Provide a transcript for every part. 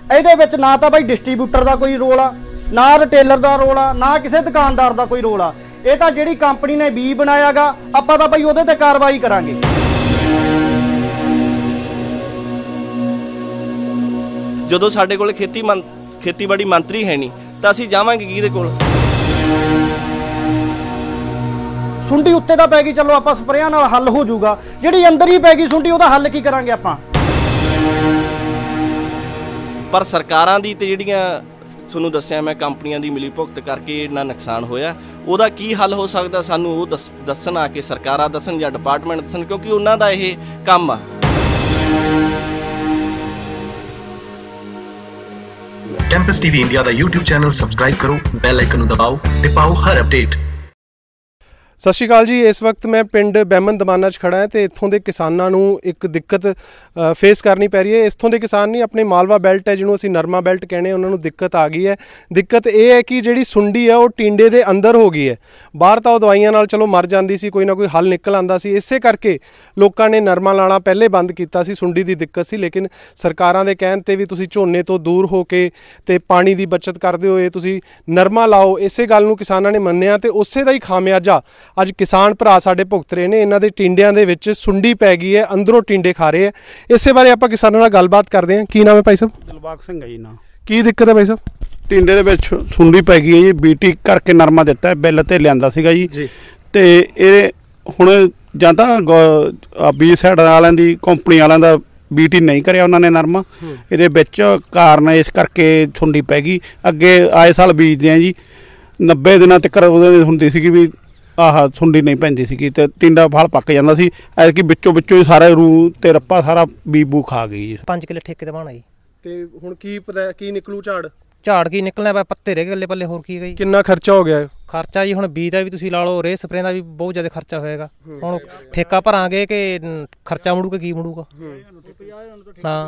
ਇਹਦੇ ਵਿੱਚ ਨਾ ਤਾਂ ਬਾਈ ਡਿਸਟ੍ਰੀਬਿਊਟਰ ਦਾ ਕੋਈ ਰੋਲ ਆ, ਨਾ ਰਿਟੇਲਰ ਦਾ ਰੋਲ ਆ, ਨਾ ਕਿਸੇ ਦੁਕਾਨਦਾਰ ਦਾ ਕੋਈ ਰੋਲ ਆ। ਇਹ ਤਾਂ ਜਿਹੜੀ ਕੰਪਨੀ ਨੇ ਬੀ ਬਣਾਇਆਗਾ ਆਪਾਂ ਤਾਂ ਬਾਈ ਉਹਦੇ ਤੇ ਕਾਰਵਾਈ ਕਰਾਂਗੇ। ਜਦੋਂ ਸਾਡੇ ਕੋਲ ਖੇਤੀਬਾੜੀ ਮੰਤਰੀ ਹੈ ਨਹੀਂ ਤਾਂ ਅਸੀਂ ਜਾਵਾਂਗੇ ਕਿਹਦੇ ਕੋਲ? ਸੁੰਡੀ ਉੱਤੇ ਤਾਂ ਪੈ ਗਈ, ਚਲੋ ਆਪਾਂ ਸਪਰੇਆਂ ਨਾਲ ਹੱਲ ਹੋ ਜਾਊਗਾ। ਜਿਹੜੀ ਅੰਦਰ ਹੀ ਪੈ ਗਈ ਸੁੰਡੀ ਉਹਦਾ ਹੱਲ ਕੀ ਕਰਾਂਗੇ ਆਪਾਂ? ਪਰ ਸਰਕਾਰਾਂ ਦੀ ਤੇ ਜਿਹੜੀਆਂ ਤੁਹਾਨੂੰ ਦੱਸਿਆ ਮੈਂ ਕੰਪਨੀਆਂ ਦੀ ਮਿਲੀ ਭੁਗਤ ਕਰਕੇ ਇੰਨਾ ਨੁਕਸਾਨ ਹੋਇਆ, ਉਹਦਾ ਕੀ ਹੱਲ ਹੋ ਸਕਦਾ ਸਾਨੂੰ ਉਹ ਦੱਸਣ, ਆ ਕੇ ਸਰਕਾਰਾਂ ਦੱਸਣ ਜਾਂ ਡਿਪਾਰਟਮੈਂਟ ਦੱਸਣ, ਕਿਉਂਕਿ ਉਹਨਾਂ ਦਾ ਇਹ ਕੰਮ ਆ। कैंपस टीवी इंडिया का यूट्यूब चैनल सबसक्राइब करो, बैल आइकन दबाओ ते पाओ हर अपडेट। सत श्री अकाल जी। इस वक्त मैं पिंड बैमन दमाना खड़ा है तो इत्थों के किसानों को एक दिक्कत फेस करनी पै रही है। इत्थों के किसान नहीं, अपने मालवा बैल्ट है जिन्होंने असीं नरमा बैल्ट कहने, उन्होंने दिक्कत आ गई है। दिक्कत यह है कि जिहड़ी सुंडी है वो टिंडे के अंदर हो गई है। बाहर तो दवाइयां नाल चलो मर जाती सी, कोई ना कोई हल निकल आंदा सी। इसे करके लोगों ने नरमा लाना पहले बंद किया सी, सुंडी की दिक्कत सी। लेकिन सरकारां दे कहण ते भी तुसीं झोने तो दूर हो के ते पानी की बचत करदे होए तुसीं नरमा लाओ, इसे गल नूं किसानां ने मन्निया ते उसे दा ही खामियाजा अज किसान भरा साडे भुगत रहे ने। इन्हां दे टिंडियां दे विच सुंडी पै गई है, अंदरों टिंडे खा रहे हैं। इसे बारे आपां किसानां नाल गलबात करदे हां। की नाम है भाई साहब? दिलबाग सिंह है जी नाम। की दिक्कत है भाई साहब? टिंडे दे विच सुंडी पै गई है जी, बीटी करके नरमा दिता है, बिल ते लिआंदा सीगा जी ते इह हुण जां तां बी साइड वालिआं दी कंपनी वालिआं दा बीटी नहीं करिया उन्होंने नरमा, ये कारण इस करके सुंडी पै गई। अगे आए साल बीजते हैं जी, 90 दिनों तक होंदी सी भी आह सुंडी नहीं पैंदी सी ते टिंडा फल पक जाता सी। ऐतकी विचों ही सारे रूह ते रप्पा सारा बीबू खा गई जी। 5 किले ठेके ते बाणा जी ते हुण की निकलू झाड़? झाड़ की निकलना पा, पत्ते रह गए पल्ले, होर की गई। कितना खर्चा हो गया? खर्चा जी हुण बीज दा भी तुसीं ला लो, रे स्प्रे दा भी बहुत ज़्यादा खर्चा होएगा। हुण ठेका भरांगे कि खर्चा मुड़ूगा, की मुड़ूगा? हाँ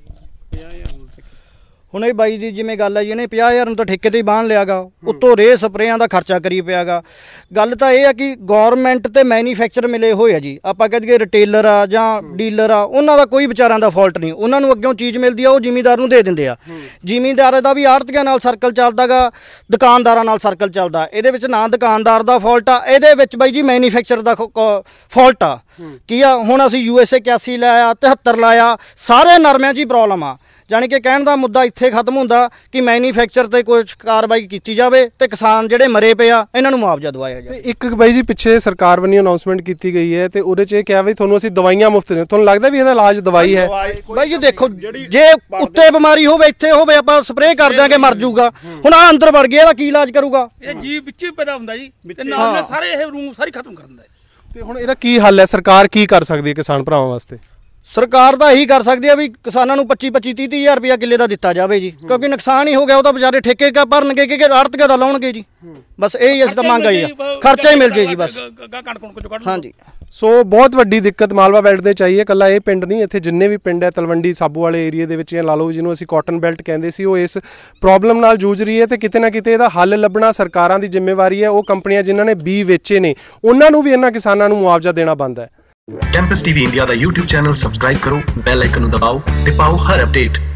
ਹੁਣ ਇਹ ਬਾਈ ਦੀ ਜਿਵੇਂ ਗੱਲ ਹੈ ਜੀ, ਇਹਨੇ 50,000 ਨੂੰ ਤਾਂ ਠੇਕੇ ਤੇ ਹੀ ਬਾਂਹ ਲਿਆਗਾ, ਉੱਤੋਂ ਰੇ ਸਪਰੇਆਂ ਦਾ ਖਰਚਾ ਕਰੀ ਪਿਆਗਾ। ਗੱਲ ਤਾਂ ਇਹ ਆ ਕਿ ਗੌਰਮੈਂਟ ਤੇ ਮੈਨੂਫੈਕਚਰ ਮਿਲੇ ਹੋਏ ਆ ਜੀ। ਆਪਾਂ ਕਹਿ ਦਈਏ ਰਿਟੇਲਰ ਆ ਜਾਂ ਡੀਲਰ ਆ, ਉਹਨਾਂ ਦਾ ਕੋਈ ਵਿਚਾਰਿਆਂ ਦਾ ਫਾਲਟ ਨਹੀਂ। ਉਹਨਾਂ ਨੂੰ ਅੱਗੋਂ ਚੀਜ਼ ਮਿਲਦੀ ਆ, ਉਹ ਜ਼ਿਮੀਂਦਾਰ ਨੂੰ ਦੇ ਦਿੰਦੇ ਆ। ਜ਼ਿਮੀਂਦਾਰ ਦਾ ਵੀ ਆੜ੍ਹਤੀਆਂ ਨਾਲ ਸਰਕਲ ਚੱਲਦਾ ਗਾ, ਦੁਕਾਨਦਾਰਾਂ ਨਾਲ ਸਰਕਲ ਚੱਲਦਾ। ਇਹਦੇ ਵਿੱਚ ਨਾ ਦੁਕਾਨਦਾਰ ਦਾ ਫਾਲਟ ਆ, ਇਹਦੇ ਵਿੱਚ ਬਾਈ ਜੀ ਮੈਨੂਫੈਕਚਰ ਦਾ ਫਾਲਟ ਆ। ਕੀ ਆ, ਹੁਣ ਅਸੀਂ USA 81 ਲਾਇਆ, 73 ਲਾਇਆ, ਸਾਰੇ ਨਰਮਿਆਂ 'ਚ ਹੀ ਪ੍ਰੋਬਲਮ ਆ। ਜਾਣੀ कि कहने का मुद्दा इत्थे खत्म होंदा कि मैन्यूफैक्चर ते कुछ कार्रवाई की जाए ते किसान जिहड़े मरे पे आ इन्हां नूं मुआवजा दवाया जाए। एक बाई जी पिछे सरकार वनी अनाउंसमेंट की गई है तो उहदे च क्या भी तुहानूं असीं दवाइयां मुफ्त दें, तुहानूं लगदा भी इहदा इलाज दवाई है? बाई जी देखो, जे उत्ते बीमारी होवे इत्थे होवे आपां स्प्रे कर देंगे मर जाऊगा। हुण आ अंदर वड़ गया, की इलाज करूगा? ये जीव विच पैदा हुंदा जी ते नाल सारे ये रूम सारी खत्म कर दिंदा है। ते हुण इहदा की हल है? सरकार की कर सकदी है किसान भरावां वास्ते? सरकार तो यही कर सकती है भी किसानों 25-25 30 हज़ार रुपया किले का दिता जाए जी, क्योंकि नुकसान ही हो गया। वो तो बेचारे ठेके का भरनगे कि आड़तिया का लाउणगे जी। बस यही असीं तां मंग आई है, खर्चा ही मिल जाए जी बस। हाँ जी। सो बहुत वड्डी दिक्कत मालवा बैल्ट दे चाहिए, कला ये पिंड नहीं, इत्थे जिन्ने भी पिंड है तलवंडी साबू वाले एरिए दे विच ला लो जिन्होंने असीं कॉटन बैल्ट कहंदे सी, वो इस प्रॉब्लम नाल जूझ रही है। तो किते ना किते इहदा हल लभना सरकारां दी जिम्मेवारी है। वो कंपनियां जिन्हां ने बी वेचे ने उन्हां नूं भी इन्हां किसानां नूं मुआवजा देना बनदा है। कैंपस टीवी इंडिया का यूट्यूब चैनल सबसक्राइब करो, बैल आइकन दबाओ ते पाओ हर अपडेट।